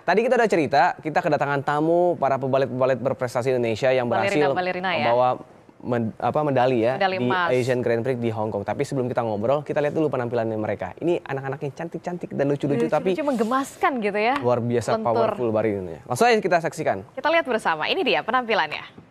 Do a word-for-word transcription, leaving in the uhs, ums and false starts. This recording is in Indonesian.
tadi kita udah cerita, kita kedatangan tamu para pebalit-pebalit berprestasi Indonesia yang berhasil Balerina, balerina, ya? membawa men, apa, medali ya medali di emas. Asian Grand Prix di Hong Kong. Tapi sebelum kita ngobrol, kita lihat dulu penampilannya mereka. Ini anak-anaknya cantik-cantik dan lucu-lucu, tapi lucu, menggemaskan gitu ya. luar biasa Lentur. powerful baringannya. Langsung aja kita saksikan. Kita lihat bersama, ini dia penampilannya.